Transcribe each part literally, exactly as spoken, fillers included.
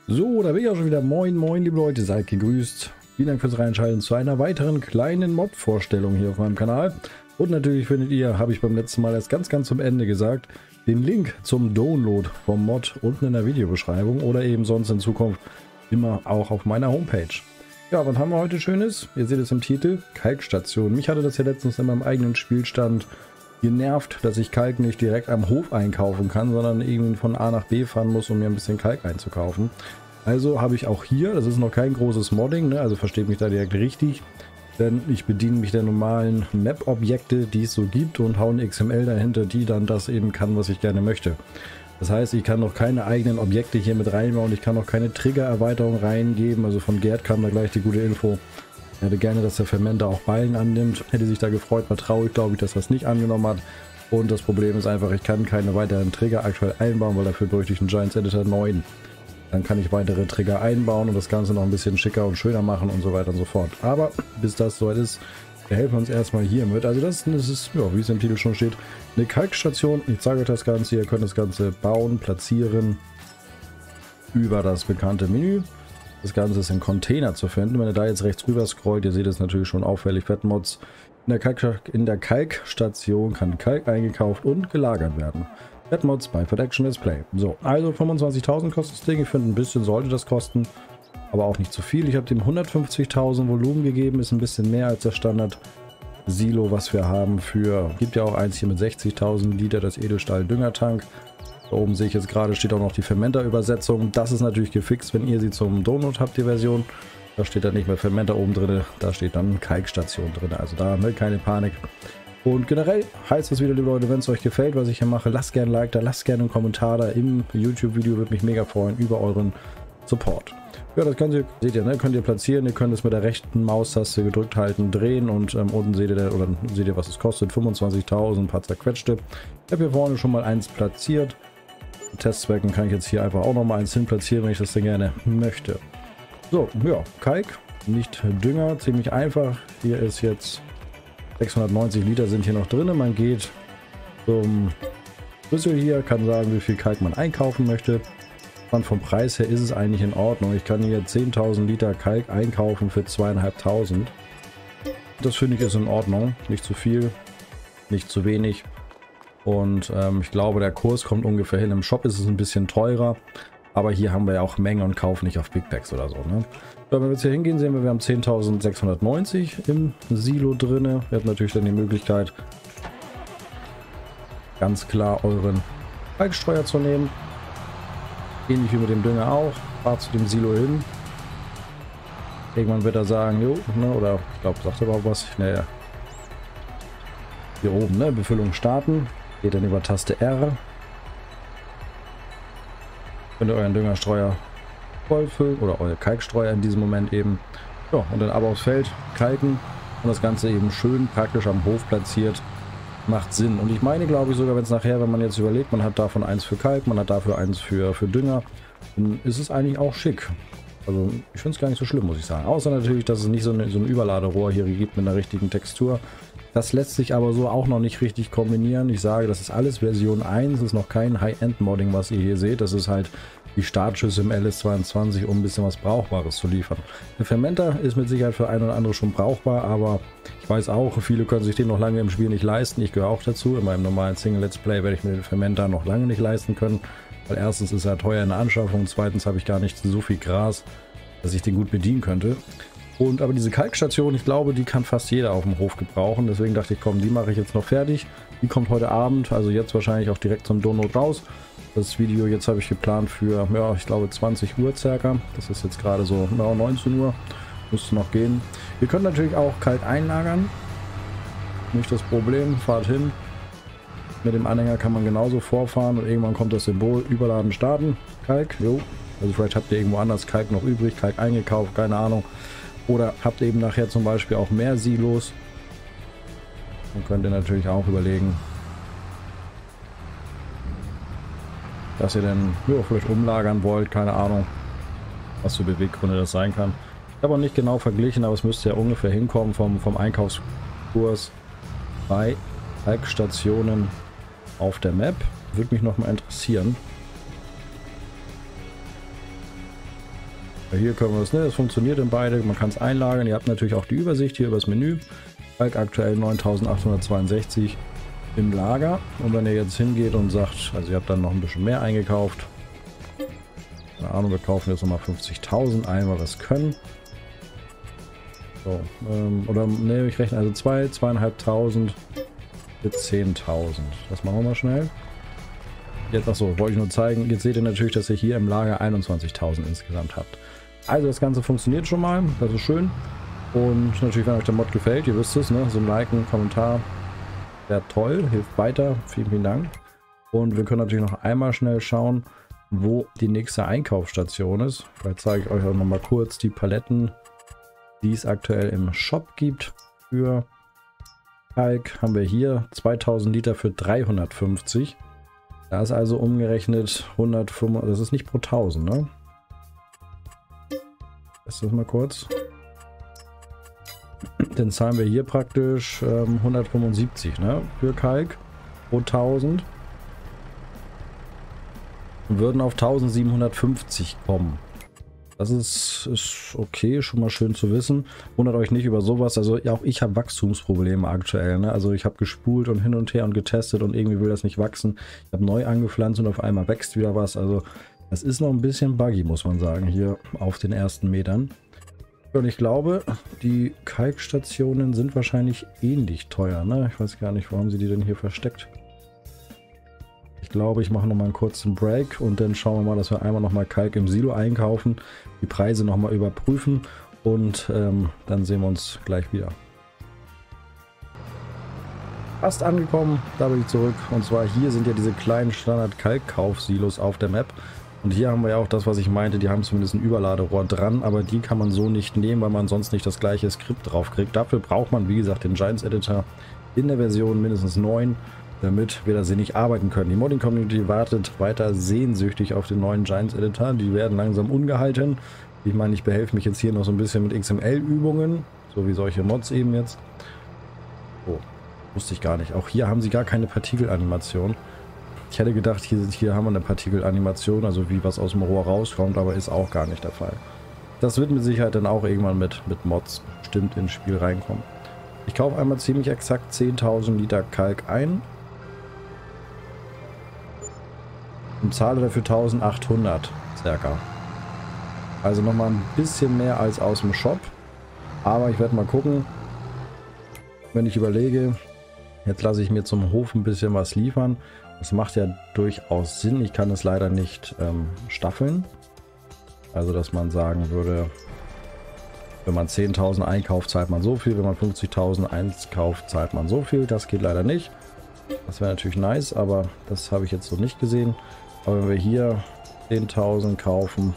So, da bin ich auch schon wieder. Moin, moin, liebe Leute, seid gegrüßt. Vielen Dank fürs Reinschalten zu einer weiteren kleinen Mod-Vorstellung hier auf meinem Kanal. Und natürlich findet ihr, habe ich beim letzten Mal erst ganz, ganz zum Ende gesagt, den Link zum Download vom Mod unten in der Videobeschreibung oder eben sonst in Zukunft immer auch auf meiner Homepage. Ja, was haben wir heute Schönes? Ihr seht es im Titel, Kalkstation. Mich hatte das ja letztens in meinem eigenen Spielstand genervt, dass ich Kalk nicht direkt am Hof einkaufen kann, sondern irgendwie von A nach B fahren muss, um mir ein bisschen Kalk einzukaufen. Also habe ich auch hier, das ist noch kein großes Modding, ne? Also versteht mich da direkt richtig, denn ich bediene mich der normalen Map-Objekte, die es so gibt, und haue ein X M L dahinter, die dann das eben kann, was ich gerne möchte. Das heißt, ich kann noch keine eigenen Objekte hier mit reinbauen, ich kann noch keine Trigger-Erweiterung reingeben. Also von Gerd kam da gleich die gute Info. Er hätte gerne, dass der Fermenter auch Ballen annimmt. Hätte sich da gefreut, war traurig, glaube ich, dass er es nicht angenommen hat. Und das Problem ist einfach, ich kann keine weiteren Trigger aktuell einbauen, weil dafür bräuchte ich einen Giants Editor neun. Dann kann ich weitere Trigger einbauen und das Ganze noch ein bisschen schicker und schöner machen und so weiter und so fort. Aber bis das soweit ist, wir helfen uns erstmal hier mit. Also das, das ist, ja, wie es im Titel schon steht, eine Kalkstation. Ich zeige euch das Ganze. Ihr könnt das Ganze bauen, platzieren über das bekannte Menü. Das Ganze ist in Container zu finden. Wenn ihr da jetzt rechts rüber scrollt, ihr seht es natürlich schon auffällig, Fettmods. In der, Kalk, in der Kalkstation kann Kalk eingekauft und gelagert werden. Fettmods bei Fat Action Display. So, also fünfundzwanzigtausend kostet das Ding. Ich finde, ein bisschen sollte das kosten, aber auch nicht zu viel. Ich habe dem hundertfünfzigtausend Volumen gegeben, ist ein bisschen mehr als das Standard Silo, was wir haben für, gibt ja auch eins hier mit sechzigtausend Liter, das Edelstahl-Düngertank. Da oben sehe ich jetzt gerade, steht auch noch die Fermenter-Übersetzung. Das ist natürlich gefixt, wenn ihr sie zum Download habt, die Version. Da steht dann nicht mehr Fermenter oben drin, da steht dann Kalkstation drin. Also da ne, keine Panik. Und generell heißt es wieder, liebe Leute, wenn es euch gefällt, was ich hier mache, lasst gerne ein Like da, lasst gerne einen Kommentar da im YouTube-Video, würde mich mega freuen über euren Support. Ja, das könnt ihr, seht ihr, ne, könnt ihr platzieren, ihr könnt es mit der rechten Maustaste gedrückt halten, drehen und ähm, unten seht ihr, oder seht ihr, was es kostet, fünfundzwanzigtausend, ein paar zerquetschte. Ich habe hier vorne schon mal eins platziert. Testzwecken kann ich jetzt hier einfach auch noch mal eins hin platzieren, wenn ich das denn gerne möchte. So, ja, Kalk, nicht Dünger, ziemlich einfach. Hier ist jetzt sechshundertneunzig Liter sind hier noch drin. Man geht zum Schlüssel hier, kann sagen, wie viel Kalk man einkaufen möchte. Und vom Preis her ist es eigentlich in Ordnung. Ich kann hier zehntausend Liter Kalk einkaufen für zweitausendfünfhundert. Das finde ich ist in Ordnung. Nicht zu viel, nicht zu wenig. Und ähm, ich glaube, der Kurs kommt ungefähr hin. Im Shop ist es ein bisschen teurer. Aber hier haben wir ja auch Menge und kaufen nicht auf Big Packs oder so. Ne? Wenn wir jetzt hier hingehen, sehen wir, wir haben zehntausendsechshundertneunzig im Silo drin. Wir haben natürlich dann die Möglichkeit, ganz klar euren Kalkstreuer zu nehmen. Ähnlich wie mit dem Dünger auch. Fahrt zu dem Silo hin. Irgendwann wird er sagen, jo, ne, oder ich glaube, sagt er überhaupt was. Naja. Hier oben, ne, Befüllung starten. Geht dann über Taste R. Könnt ihr euren Düngerstreuer vollfüllen oder euer Kalkstreuer in diesem Moment eben. Ja, und dann ab aufs Feld kalken und das Ganze eben schön praktisch am Hof platziert. Macht Sinn. Und ich meine, glaube ich, sogar, wenn es nachher, wenn man jetzt überlegt, man hat davon eins für Kalk, man hat dafür eins für, für Dünger, dann ist es eigentlich auch schick. Also ich finde es gar nicht so schlimm, muss ich sagen. Außer natürlich, dass es nicht so, eine, so ein Überladerohr hier gibt mit einer richtigen Textur. Das lässt sich aber so auch noch nicht richtig kombinieren. Ich sage, das ist alles Version eins, das ist noch kein High-End-Modding, was ihr hier seht. Das ist halt die Startschüsse im L S zweiundzwanzig, um ein bisschen was Brauchbares zu liefern. Der Fermenter ist mit Sicherheit für ein oder andere schon brauchbar, aber ich weiß auch, viele können sich den noch lange im Spiel nicht leisten. Ich gehöre auch dazu. In meinem normalen Single-Let's Play werde ich mir den Fermenter noch lange nicht leisten können, weil erstens ist er teuer in der Anschaffung, zweitens habe ich gar nicht so viel Gras, dass ich den gut bedienen könnte. Und aber diese Kalkstation, ich glaube, die kann fast jeder auf dem Hof gebrauchen. Deswegen dachte ich, komm, die mache ich jetzt noch fertig. Die kommt heute Abend, also jetzt wahrscheinlich auch direkt zum Download raus. Das Video jetzt habe ich geplant für, ja, ich glaube zwanzig Uhr circa. Das ist jetzt gerade so ja, neunzehn Uhr. Müsste noch gehen. Ihr könnt natürlich auch Kalk einlagern. Nicht das Problem, fahrt hin. Mit dem Anhänger kann man genauso vorfahren und irgendwann kommt das Symbol Überladen starten. Kalk, jo. Also vielleicht habt ihr irgendwo anders Kalk noch übrig, Kalk eingekauft, keine Ahnung. Oder habt eben nachher zum Beispiel auch mehr Silos. Dann könnt ihr natürlich auch überlegen, dass ihr dann ja, vielleicht umlagern wollt, keine Ahnung, was für Beweggründe das sein kann. Ich habe auch nicht genau verglichen, aber es müsste ja ungefähr hinkommen vom, vom Einkaufskurs bei Kalkstationen auf der Map. Würde mich noch mal interessieren. Hier können wir es, ne? Das funktioniert in beide. Man kann es einlagern. Ihr habt natürlich auch die Übersicht hier über das Menü. Kalk aktuell neuntausendachthundertzweiundsechzig im Lager. Und wenn ihr jetzt hingeht und sagt, also ihr habt dann noch ein bisschen mehr eingekauft. Keine Ahnung, wir kaufen jetzt nochmal fünfzigtausend ein, weil wir es können. So, ähm, oder ne, ich rechne also zwei, zweieinhalbtausend für zehntausend. Das machen wir mal schnell. Jetzt, achso, wollte ich nur zeigen. Jetzt seht ihr natürlich, dass ihr hier im Lager einundzwanzigtausend insgesamt habt. Also das Ganze funktioniert schon mal. Das ist schön. Und natürlich, wenn euch der Mod gefällt, ihr wisst es, ne? So ein Like, ein Kommentar wäre toll, hilft weiter. Vielen, vielen Dank. Und wir können natürlich noch einmal schnell schauen, wo die nächste Einkaufsstation ist. Vielleicht zeige ich euch auch noch mal kurz die Paletten, die es aktuell im Shop gibt. Für Kalk haben wir hier zweitausend Liter für dreihundertfünfzig. Da ist also umgerechnet hundertfünf, das ist nicht pro tausend, ne? Das ist mal kurz. Dann zahlen wir hier praktisch ähm, hundertfünfundsiebzig, ne? Für Kalk pro tausend. Und würden auf eintausendsiebenhundertfünfzig kommen. Das ist, ist okay, schon mal schön zu wissen. Wundert euch nicht über sowas. Also ja, auch ich habe Wachstumsprobleme aktuell. Ne? Also ich habe gespult und hin und her und getestet und irgendwie will das nicht wachsen. Ich habe neu angepflanzt und auf einmal wächst wieder was. Also das ist noch ein bisschen buggy, muss man sagen, hier auf den ersten Metern. Und ich glaube, die Kalkstationen sind wahrscheinlich ähnlich teuer. Ne? Ich weiß gar nicht, wo haben sie die denn hier versteckt. Ich glaube, ich mache noch mal einen kurzen Break und dann schauen wir mal, dass wir einmal noch mal Kalk im Silo einkaufen, die Preise noch mal überprüfen und ähm, dann sehen wir uns gleich wieder. Fast angekommen, da bin ich zurück, und zwar hier sind ja diese kleinen Standard-Kalkkauf-Silos auf der Map. Und hier haben wir ja auch das, was ich meinte, die haben zumindest ein Überladerohr dran, aber die kann man so nicht nehmen, weil man sonst nicht das gleiche Skript drauf kriegt. Dafür braucht man, wie gesagt, den Giants Editor in der Version mindestens neun. Damit wir da sinnig arbeiten können. Die Modding-Community wartet weiter sehnsüchtig auf den neuen Giants Editor. Die werden langsam ungehalten. Ich meine, ich behelfe mich jetzt hier noch so ein bisschen mit X M L-Übungen, so wie solche Mods eben jetzt. Oh, wusste ich gar nicht. Auch hier haben sie gar keine Partikelanimation. Ich hätte gedacht, hier, hier haben wir eine Partikelanimation, also wie was aus dem Rohr rauskommt, aber ist auch gar nicht der Fall. Das wird mit Sicherheit dann auch irgendwann mit, mit Mods bestimmt ins Spiel reinkommen. Ich kaufe einmal ziemlich exakt zehntausend Liter Kalk ein. Und zahle dafür eintausendachthundert circa. Also nochmal ein bisschen mehr als aus dem Shop. Aber ich werde mal gucken, wenn ich überlege, jetzt lasse ich mir zum Hof ein bisschen was liefern. Das macht ja durchaus Sinn. Ich kann es leider nicht ähm, staffeln. Also dass man sagen würde, wenn man zehntausend einkauft, zahlt man so viel. Wenn man fünfzigtausend einkauft, zahlt man so viel. Das geht leider nicht. Das wäre natürlich nice, aber das habe ich jetzt so nicht gesehen. Aber wenn wir hier zehntausend kaufen,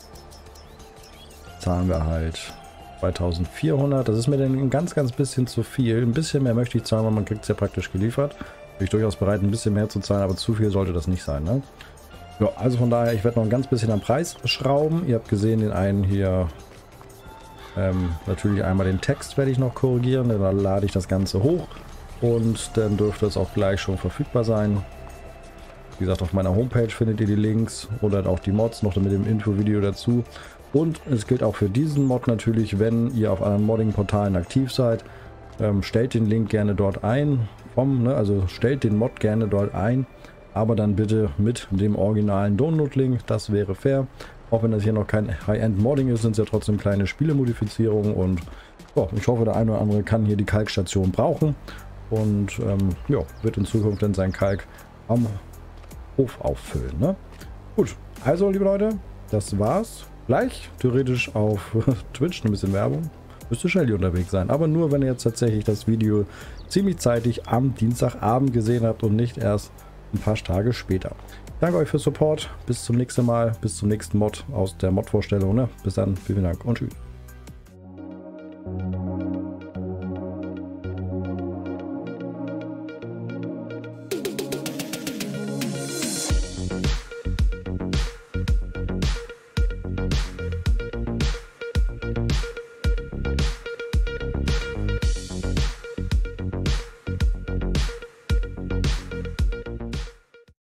zahlen wir halt zweitausendvierhundert. Das ist mir dann ein ganz, ganz bisschen zu viel. Ein bisschen mehr möchte ich zahlen, weil man kriegt es ja praktisch geliefert. Bin ich durchaus bereit, ein bisschen mehr zu zahlen, aber zu viel sollte das nicht sein. Ne? Ja, also von daher, ich werde noch ein ganz bisschen am Preis schrauben. Ihr habt gesehen, den einen hier, ähm, natürlich einmal den Text werde ich noch korrigieren. Dann lade ich das Ganze hoch und dann dürfte es auch gleich schon verfügbar sein. Wie gesagt, auf meiner Homepage findet ihr die Links oder auch die Mods noch mit dem Info-Video dazu. Und es gilt auch für diesen Mod natürlich, wenn ihr auf anderen Modding-Portalen aktiv seid, ähm, stellt den Link gerne dort ein. Vom, ne, also stellt den Mod gerne dort ein, aber dann bitte mit dem originalen Download-Link. Das wäre fair. Auch wenn das hier noch kein High-End-Modding ist, sind es ja trotzdem kleine Spielemodifizierungen. Und ja, ich hoffe, der eine oder andere kann hier die Kalkstation brauchen. Und ähm, ja, wird in Zukunft dann sein Kalk am Hof auffüllen. Ne? Gut, also liebe Leute, das war's. Gleich theoretisch auf Twitch ein bisschen Werbung. Müsste Shelly unterwegs sein. Aber nur, wenn ihr jetzt tatsächlich das Video ziemlich zeitig am Dienstagabend gesehen habt und nicht erst ein paar Tage später. Danke euch für Support. Bis zum nächsten Mal. Bis zum nächsten Mod aus der Mod-Vorstellung. Ne? Bis dann. Vielen Dank und tschüss.